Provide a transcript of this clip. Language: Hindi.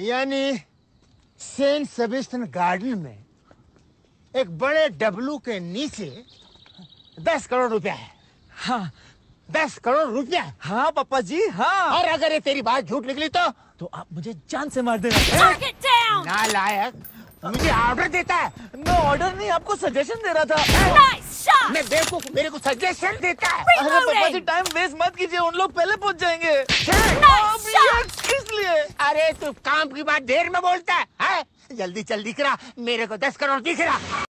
यानी सेंट सेबेस्टियन गार्डन में एक बड़े डब्लू के नीचे 10 करोड़ रुपया है। हाँ 10 करोड़ रुपया। हाँ पापा जी हाँ। और अगर ये तेरी बात झूठ निकली तो आप मुझे जान से मार देना। नालायक, मुझे ऑर्डर देता है। मैं ऑर्डर नहीं, आपको सजेशन दे रहा था। मैं बेवकूफ, मेरे को सजेशन देता है। अरे पापा जी टाइम वेस्ट मत कीजिए, उन लोग पहले पहुंच जाएंगे। किस लिए? अरे तू काम की बात देर में बोलता है? जल्दी चल दिख रहा, मेरे को 10 करोड़ दिख रहा।